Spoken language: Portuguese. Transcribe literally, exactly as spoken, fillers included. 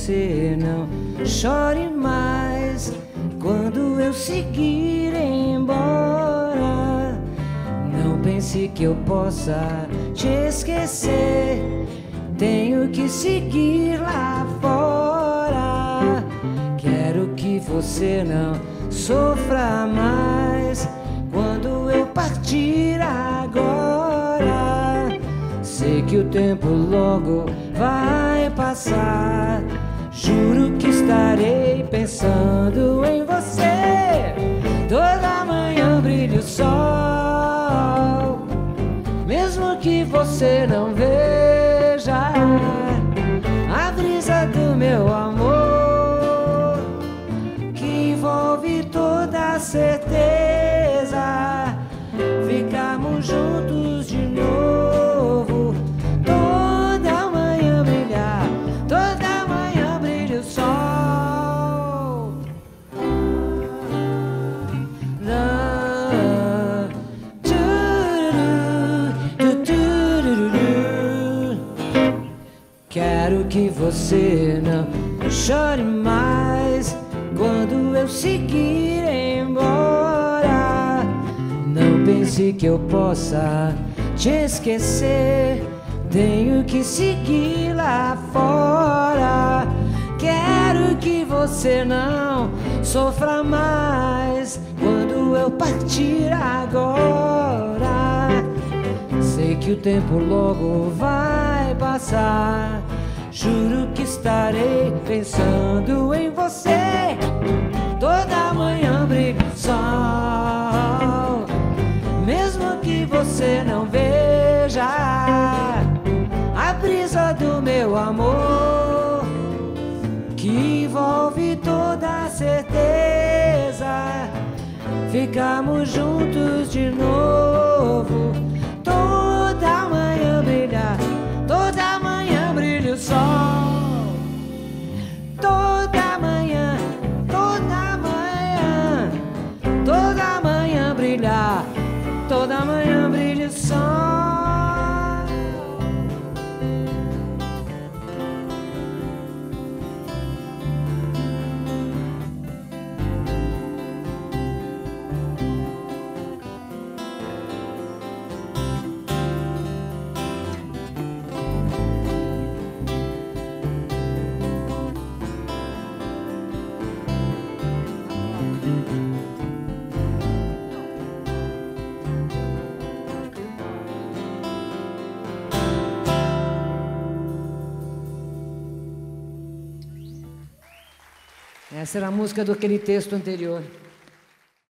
você não chore mais quando eu seguir embora. Não pense que eu possa te esquecer, tenho que seguir lá fora. Quero que você não sofra mais quando eu partir agora. Sei que o tempo logo vai passar, juro que estarei pensando em você. Toda manhã brilha o sol, mesmo que você não veja a brisa do meu amor, que envolve toda a certeza. Ficamos juntos de novo. Toda manhã brilha, toda manhã brilha o sol. Lá, tururu, tururu. Quero que você não chore mais quando eu seguir embora. Não pense que eu possa te esquecer, tenho que seguir lá fora. Quero que você não sofra mais quando eu partir agora. Sei que o tempo logo vai passar, juro que estarei pensando em você. Toda manhã brilha o sol, mesmo que você não veja a brisa do meu amor, que envolve toda a certeza. Ficamos juntos de novo. Toda manhã brilha, toda manhã brilha o sol. Toda manhã, toda manhã, toda manhã brilha, toda manhã brilha o sol. Essa era a música daquele texto anterior.